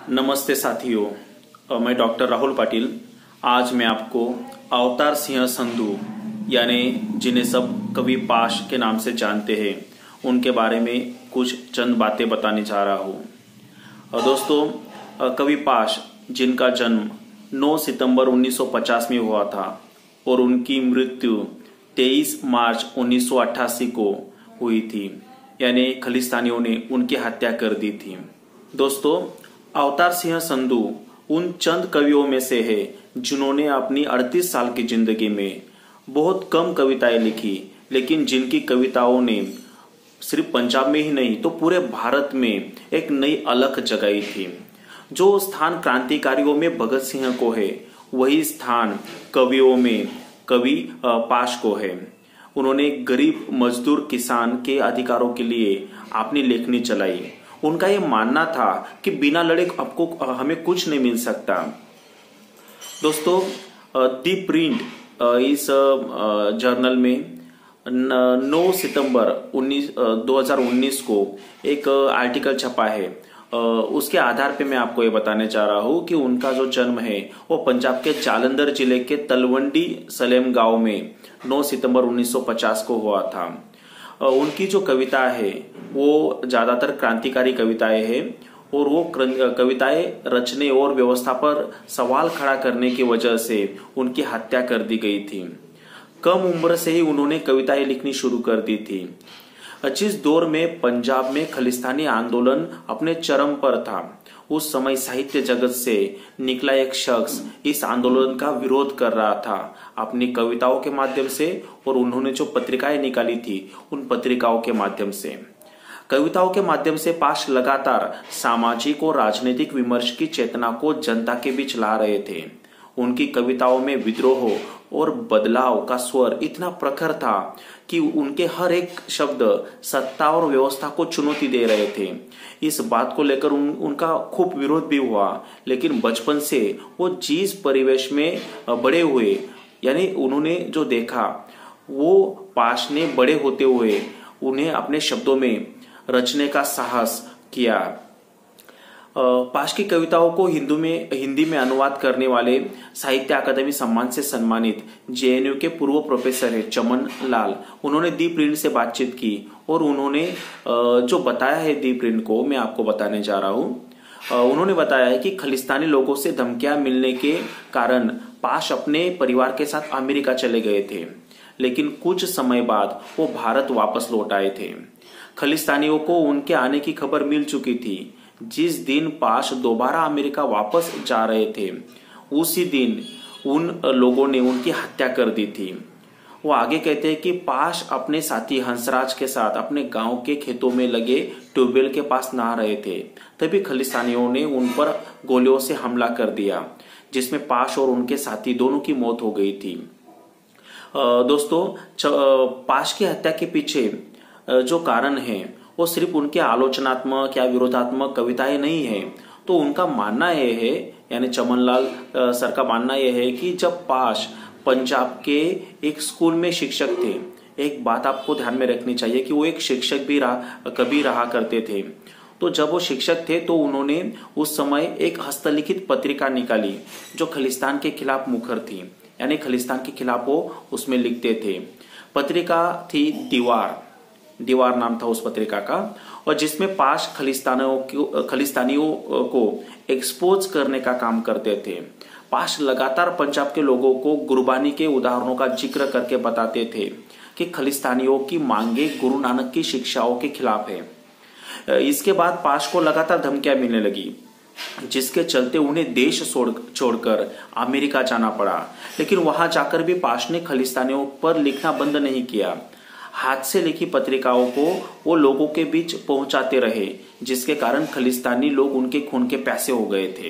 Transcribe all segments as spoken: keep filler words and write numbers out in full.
नमस्ते साथियों, मैं डॉक्टर राहुल पाटिल। आज मैं आपको अवतार सिंह संधू यानी जिन्हें सब कवि पाश के नाम से जानते हैं उनके बारे में कुछ चंद बातें बताने जा रहा हूँ। दोस्तों, कवि पाश जिनका जन्म नौ सितंबर उन्नीस सौ पचास में हुआ था और उनकी मृत्यु तेईस मार्च उन्नीस सौ अट्ठासी को हुई थी, यानी खलिस्तानियों ने उनकी हत्या कर दी थी। दोस्तों, अवतार सिंह संधू उन चंद कवियों में से है जिन्होंने अपनी अड़तीस साल की जिंदगी में बहुत कम कविताएं लिखी, लेकिन जिनकी कविताओं ने सिर्फ पंजाब में ही नहीं तो पूरे भारत में एक नई अलख जगाई थी। जो स्थान क्रांतिकारियों में भगत सिंह को है, वही स्थान कवियों में कवि पाश को है। उन्होंने गरीब मजदूर किसान के अधिकारों के लिए अपनी लेखनी चलाई। उनका ये मानना था कि बिना लड़े आपको हमें कुछ नहीं मिल सकता। दोस्तों, दी प्रिंट इस जर्नल में नौ सितंबर दो हज़ार उन्नीस को एक आर्टिकल छपा है। उसके आधार पे मैं आपको ये बताने चाह रहा हूँ कि उनका जो जन्म है वो पंजाब के जालंधर जिले के तलवंडी सलेम गांव में नौ सितंबर उन्नीस सौ पचास को हुआ था। उनकी जो कविता है वो ज्यादातर क्रांतिकारी कविताएं हैं और वो कविताएं रचने और व्यवस्था पर सवाल खड़ा करने की वजह से उनकी हत्या कर दी गई थी। कम उम्र से ही उन्होंने कविताएं लिखनी शुरू कर दी थी। जिस दौर में पंजाब में खलिस्तानी आंदोलन अपने चरम पर था, उस समय साहित्य जगत से निकला एक शख्स इस आंदोलन का विरोध कर रहा था अपनी कविताओं के माध्यम से, और उन्होंने जो पत्रिकाएं निकाली थी उन पत्रिकाओं के माध्यम से। कविताओं के माध्यम से पाश लगातार सामाजिक और राजनीतिक विमर्श की चेतना को जनता के बीच ला रहे थे। उनकी कविताओं में विद्रोह और बदलाव का स्वर इतना प्रखर था कि उनके हर एक शब्द सत्ता और व्यवस्था को चुनौती दे रहे थे। इस बात को लेकर उन, उनका खूब विरोध भी हुआ, लेकिन बचपन से वो जिस परिवेश में बड़े हुए, यानी उन्होंने जो देखा, वो पाश ने बड़े होते हुए उन्हें अपने शब्दों में रचने का साहस किया। पाश की कविताओं को हिंदू में हिंदी में अनुवाद करने वाले साहित्य अकादमी सम्मान से सम्मानित जेएनयू के पूर्व प्रोफेसर है चमन लाल, उन्होंने दी प्रिंट से बातचीत की और उन्होंने जो बताया है दी प्रिंट को मैं आपको बताने जा रहा हूँ। उन्होंने बताया है कि खलिस्तानी लोगों से धमकियां मिलने के कारण पाश अपने परिवार के साथ अमेरिका चले गए थे, लेकिन कुछ समय बाद वो भारत वापस लौट आए थे। खलिस्तानियों को उनके आने की खबर मिल चुकी थी। जिस दिन पाश दोबारा अमेरिका वापस जा रहे थे, उसी दिन उन लोगों ने उनकी हत्या कर दी थी। वो आगे कहते हैं कि पाश अपने साथी हंसराज के साथ अपने गांव के खेतों में लगे ट्यूबवेल के पास नहा रहे थे, तभी खलिस्तानियों ने उन पर गोलियों से हमला कर दिया, जिसमें पाश और उनके साथी दोनों की मौत हो गई थी। दोस्तों, पाश की हत्या के पीछे जो कारण है वो सिर्फ उनके आलोचनात्मक या विरोधात्मक कविताएं नहीं है। तो उनका मानना यह है, यानी चमनलाल सर का मानना यह है कि जब पाश पंजाब के एक स्कूल में शिक्षक थे, एक बात आपको ध्यान में रखनी चाहिए कि वो एक शिक्षक भी रहा कभी रहा करते थे। तो जब वो शिक्षक थे तो उन्होंने उस समय एक हस्तलिखित पत्रिका निकाली जो खलिस्तान के खिलाफ मुखर थी, यानी खलिस्तान के खिलाफ वो उसमें लिखते थे। पत्रिका थी दीवार दीवार नाम था उस पत्रिका का, और जिसमें पाश खलिस्तानियों को खलिस्तानियों को एक्सपोज करने का काम करते थे। पाश लगातार पंजाब के लोगों को गुरबानी के उदाहरणों का जिक्र करके बताते थे कि खलिस्तानियों की मांगे गुरु नानक की शिक्षाओं के खिलाफ है। इसके बाद पाश को लगातार धमकियां मिलने लगी, जिसके चलते उन्हें देश छोड़ छोड़कर अमेरिका जाना पड़ा। लेकिन वहां जाकर भी पाश ने खलिस्तानियों पर लिखना बंद नहीं किया। हाथ से लिखी पत्रिकाओं को वो लोगों के बीच पहुंचाते रहे, जिसके कारण खलिस्तानी लोग उनके खून के प्यासे हो गए थे।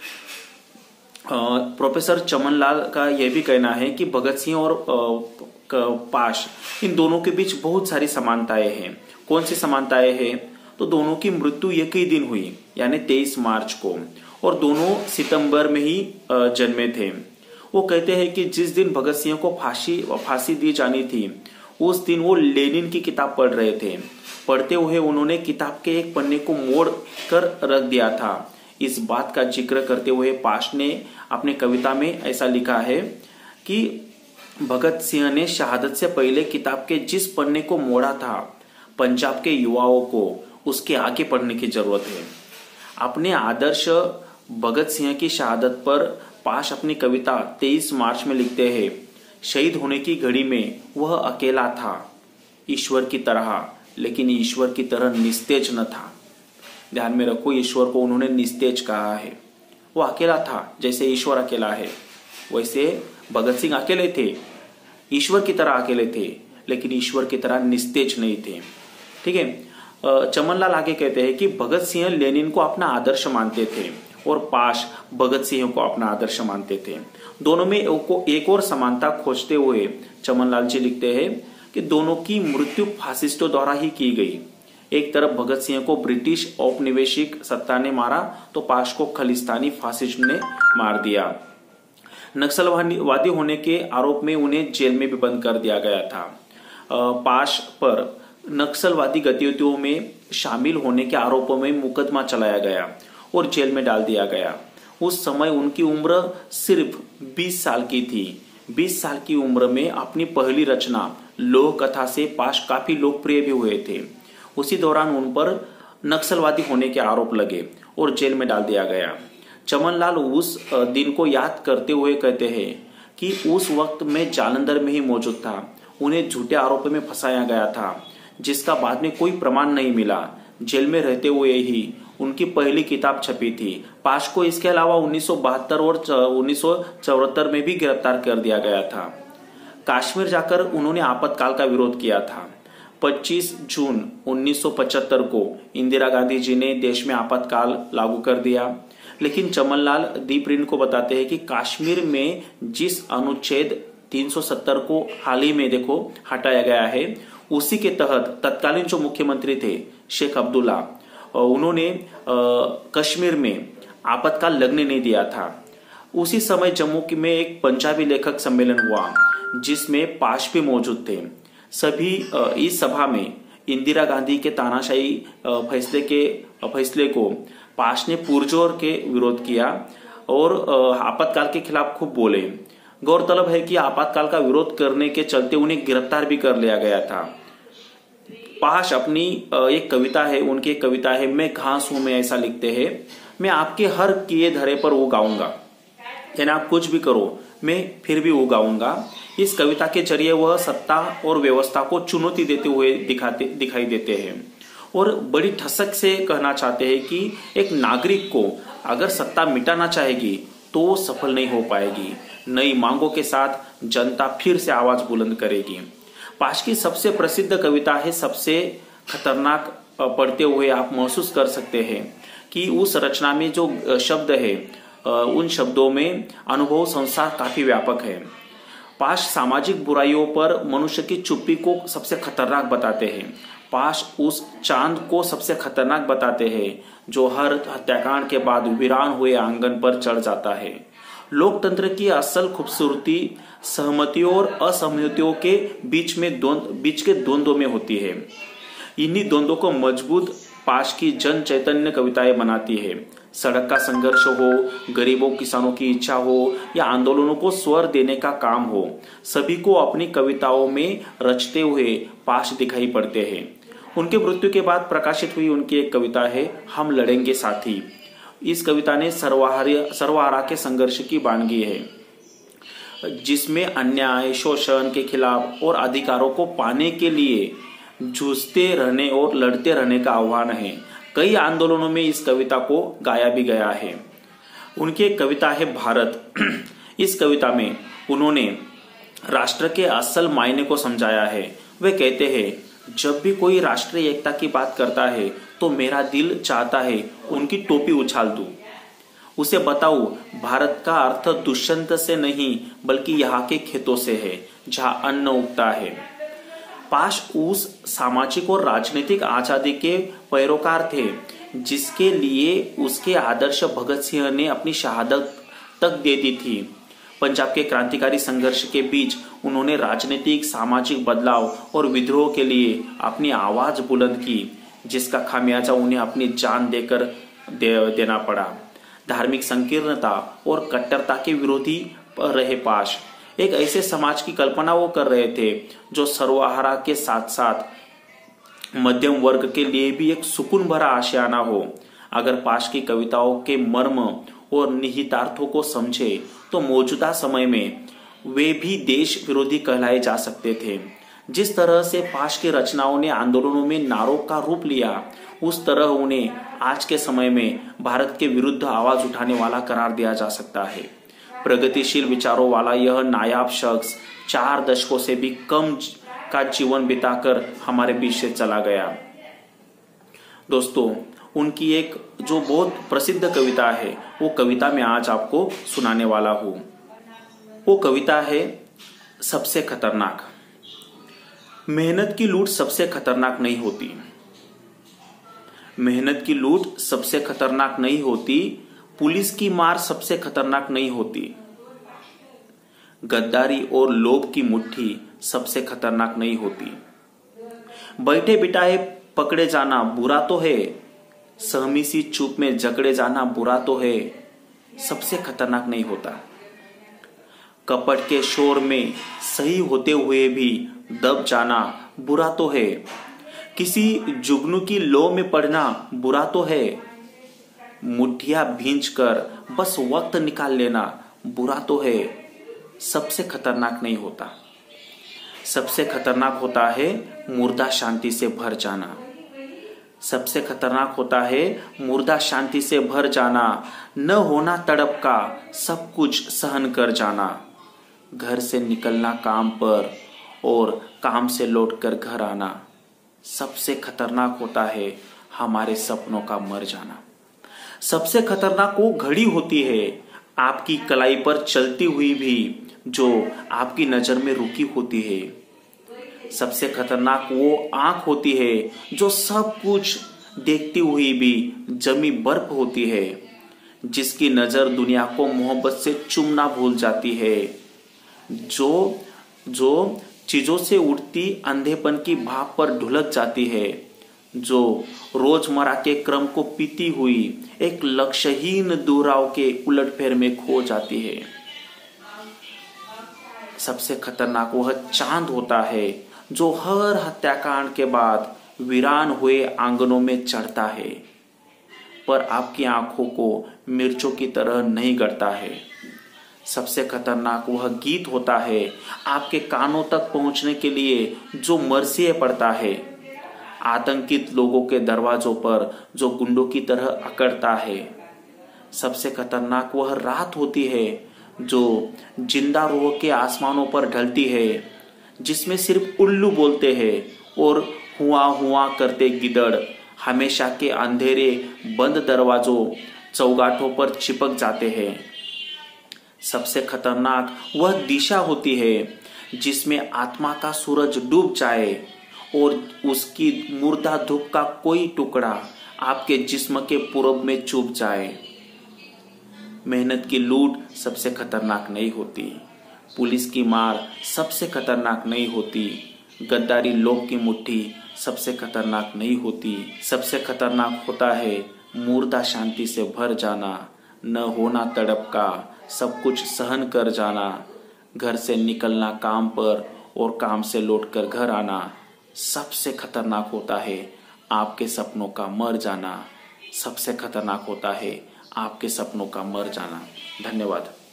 प्रोफेसर चमनलाल का यह भी कहना है कि भगत सिंह और पाश, इन दोनों के बीच बहुत सारी समानताएं हैं। कौन सी समानताएं हैं? तो दोनों की मृत्यु एक ही दिन हुई, यानी तेईस मार्च को, और दोनों सितंबर में ही जन्मे थे। वो कहते हैं कि जिस दिन भगत सिंह को फांसी फांसी दी जानी थी, उस दिन वो लेनिन की किताब पढ़ रहे थे। पढ़ते हुए उन्होंने किताब के एक पन्ने को मोड़ कर रख दिया था। इस बात का जिक्र करते हुए पाश ने अपने कविता में ऐसा लिखा है कि भगत सिंह ने शहादत से पहले किताब के जिस पन्ने को मोड़ा था, पंजाब के युवाओं को उसके आगे पढ़ने की जरूरत है। अपने आदर्श भगत सिंह की शहादत पर पाश अपनी कविता तेईस मार्च में लिखते हैं, शहीद होने की घड़ी में वह अकेला था ईश्वर की तरह, लेकिन ईश्वर की तरह निस्तेज न था। ध्यान में रखो, ईश्वर को उन्होंने निस्तेज कहा है। वो अकेला था, जैसे ईश्वर अकेला है वैसे भगत सिंह अकेले थे, ईश्वर की तरह अकेले थे, लेकिन ईश्वर की तरह निस्तेज नहीं थे। ठीक है। चमनलाल आगे कहते हैं कि भगत सिंह लेनिन को अपना आदर्श मानते थे और पाश भगत सिंह को अपना आदर्श मानते थे। दोनों में एक और समानता खोजते हुए चमनलाल जी लिखते हैं कि दोनों की मृत्यु फासिस्टों द्वारा ही की गई। एक तरफ भगत सिंह को ब्रिटिश औपनिवेशिक सत्ता ने मारा तो पाश को खलिस्तानी फासिस्ट ने मार दिया। नक्सलवादी होने के आरोप में उन्हें जेल में भी बंद कर दिया गया था। पाश पर नक्सलवादी गतिविधियों में शामिल होने के आरोपों में मुकदमा चलाया गया और जेल में डाल दिया गया। उस समय उनकी उम्र सिर्फ बीस साल की थी। बीस साल की उम्र में अपनी पहली रचना लोह कथा से पाश काफी लोकप्रिय भी हुए थे। उसी दौरान उन पर नक्सलवादी होने के आरोप लगे और जेल में डाल दिया गया। चमनलाल उस दिन को याद करते हुए कहते हैं कि उस वक्त मैं जालंधर में ही मौजूद था। उन्हें झूठे आरोपों में फंसाया गया था, जिसका बाद में कोई प्रमाण नहीं मिला। जेल में रहते हुए ही उनकी पहली किताब छपी थी। पाश को इसके अलावा उन्नीस सौ बहत्तर और उन्नीस सौ चौहत्तर में भी गिरफ्तार कर दिया गया था। कश्मीर जाकर उन्होंने आपातकाल का विरोध किया था। पच्चीस जून उन्नीस सौ पचहत्तर को इंदिरा गांधी जी ने देश में आपातकाल लागू कर दिया, लेकिन चमनलाल दीपरिन को बताते हैं कि कश्मीर में जिस अनुच्छेद तीन सौ सत्तर को हाल ही में देखो हटाया गया है, उसी के तहत तत्कालीन जो मुख्यमंत्री थे शेख अब्दुल्ला, उन्होंने कश्मीर में आपातकाल लगने नहीं दिया था। उसी समय जम्मू में एक पंजाबी लेखक सम्मेलन हुआ जिसमें पाश भी मौजूद थे। सभी इस सभा में इंदिरा गांधी के तानाशाही फैसले के फैसले को पाश ने पुरजोर के विरोध किया और आपातकाल के खिलाफ खूब बोले। गौरतलब है कि आपातकाल का विरोध करने के चलते उन्हें गिरफ्तार भी कर लिया गया था। पाश अपनी एक कविता है, उनकी एक कविता है, मैं घास हूं मैं ऐसा लिखते हैं, मैं आपके हर किए धरे पर उगाऊंगा, यानी आप कुछ भी करो मैं फिर भी उगाऊंगा। इस कविता के जरिए वह सत्ता और व्यवस्था को चुनौती देते हुए दिखाते दिखाई देते हैं और बड़ी ठसक से कहना चाहते हैं कि एक नागरिक को अगर सत्ता मिटाना चाहेगी तो वो सफल नहीं हो पाएगी। नई मांगों के साथ जनता फिर से आवाज बुलंद करेगी। पाश की सबसे प्रसिद्ध कविता है सबसे खतरनाक। पढ़ते हुए आप महसूस कर सकते हैं कि उस रचना में जो शब्द है, उन शब्दों में अनुभव संसार काफी व्यापक है। पाश सामाजिक बुराइयों पर मनुष्य की चुप्पी को सबसे खतरनाक बताते हैं। पाश उस चांद को सबसे खतरनाक बताते हैं जो हर हत्याकांड के बाद वीरान हुए आंगन पर चढ़ जाता है। लोकतंत्र की असल खूबसूरती सहमतियों और असहमतियों के बीच में द्वंद्व बीच के द्वंद्व में होती है। इन्हीं द्वंद्वों को मजबूत पाश की जन चैतन्य कविताएं बनाती है। सड़क का संघर्ष हो, गरीबों किसानों की इच्छा हो या आंदोलनों को स्वर देने का काम हो, सभी को अपनी कविताओं में रचते हुए पाश दिखाई पड़ते हैं। उनके मृत्यु के बाद प्रकाशित हुई उनकी एक कविता है हम लड़ेंगे साथी। इस कविता ने सर्वहारा के संघर्ष की बानगी है, जिसमें अन्याय शोषण के खिलाफ और अधिकारों को पाने के लिए जूझते रहने और लड़ते रहने का आह्वान है। कई आंदोलनों में इस कविता को गाया भी गया है। उनकी एक कविता है भारत। इस कविता में उन्होंने राष्ट्र के असल मायने को समझाया है। वे कहते हैं जब भी कोई राष्ट्रीय एकता की बात करता है तो मेरा दिल चाहता है उनकी टोपी उछाल दूं, उसे बताऊं भारत का अर्थ दुष्यंत से नहीं बल्कि यहाँ के खेतों से है जहां अन्न उगता है। पाश उस सामाजिक और राजनीतिक आजादी के पैरोकार थे जिसके लिए उसके आदर्श भगत सिंह ने अपनी शहादत तक दे दी थी। पंजाब के क्रांतिकारी संघर्ष के बीच उन्होंने राजनीतिक सामाजिक बदलाव और विद्रोह के लिए अपनी आवाज बुलंद की, जिसका खामियाजा उन्हें अपनी जान देकर दे, देना पड़ा। धार्मिक संकीर्णता और कट्टरता के विरोधी रहे पाश। एक ऐसे समाज की कल्पना वो कर रहे थे जो सर्वहारा के साथ साथ मध्यम वर्ग के लिए भी एक सुकून भरा आशियाना हो। अगर पाश की कविताओं के मर्म और निहितार्थों को समझे तो मौजूदा समय में वे भी देश विरोधी कहलाए जा सकते थे। जिस तरह से पाश की रचनाओं ने आंदोलनों में नारों का रूप लिया, उस तरह उन्हें आज के समय में भारत के विरुद्ध आवाज उठाने वाला करार दिया जा सकता है। प्रगतिशील विचारों वाला यह नायाब शख्स चार दशकों से भी कम का जीवन बिताकर हमारे बीच से चला गया। दोस्तों, उनकी एक जो बहुत प्रसिद्ध कविता है, वो कविता मैं आज आपको सुनाने वाला हूं। वो कविता है सबसे खतरनाक। मेहनत की लूट सबसे खतरनाक नहीं होती। मेहनत की लूट सबसे खतरनाक नहीं होती। पुलिस की मार सबसे खतरनाक नहीं होती। गद्दारी और लोभ की मुट्ठी सबसे खतरनाक नहीं होती। बैठे बिठाए पकड़े जाना बुरा तो है, सहमी सी चुप में जकड़े जाना बुरा तो है, सबसे खतरनाक नहीं होता। कपट के शोर में सही होते हुए भी दब जाना बुरा तो है। किसी जुगनू की लो में पड़ना बुरा तो है। मुठ्ठियां भींच कर बस वक्त निकाल लेना बुरा तो है, सबसे खतरनाक नहीं होता। सबसे खतरनाक होता है मुर्दा शांति से भर जाना। सबसे खतरनाक होता है मुर्दा शांति से भर जाना, न होना तड़प का सब कुछ सहन कर जाना। घर से निकलना काम पर और काम से लौटकर घर आना, सबसे खतरनाक होता है हमारे सपनों का मर जाना। सबसे खतरनाक वो घड़ी होती है आपकी कलाई पर चलती हुई भी, जो आपकी नजर में रुकी होती है। सबसे खतरनाक वो आंख होती है जो सब कुछ देखती हुई भी जमी बर्फ होती है, जिसकी नजर दुनिया को मोहब्बत से चूमना भूल जाती है, जो जो चीजों से उठती अंधेपन की भाप पर ढुलक जाती है, जो रोजमर्रा के क्रम को पीती हुई एक लक्ष्यहीन दोहराव के उलटफेर में खो जाती है। सबसे खतरनाक वह चांद होता है जो हर हत्याकांड के बाद वीरान हुए आंगनों में चढ़ता है, पर आपकी आंखों को मिर्चों की तरह नहीं गड़ता है। सबसे खतरनाक वह गीत होता है आपके कानों तक पहुंचने के लिए जो मर्सिए पड़ता है, आतंकित लोगों के दरवाजों पर जो गुंडों की तरह अकड़ता है। सबसे खतरनाक वह रात होती है जो जिंदा रूह के आसमानों पर ढलती है, जिसमें सिर्फ उल्लू बोलते हैं और हुआ हुआ करते गिदड़ हमेशा के अंधेरे बंद दरवाजों चौगाठों पर चिपक जाते हैं। सबसे खतरनाक वह दिशा होती है जिसमें आत्मा का सूरज डूब जाए और उसकी मुर्दा धूप का कोई टुकड़ा आपके जिस्म के पूरब में चुभ जाए। मेहनत की लूट सबसे खतरनाक नहीं होती। पुलिस की मार सबसे खतरनाक नहीं होती। गद्दारी लोभ की मुट्ठी सबसे खतरनाक नहीं होती। सबसे खतरनाक होता है मुर्दा शांति से भर जाना, न होना तड़प का सब कुछ सहन कर जाना। घर से निकलना काम पर और काम से लौटकर घर आना, सबसे खतरनाक होता है आपके सपनों का मर जाना। सबसे खतरनाक होता है आपके सपनों का मर जाना। धन्यवाद।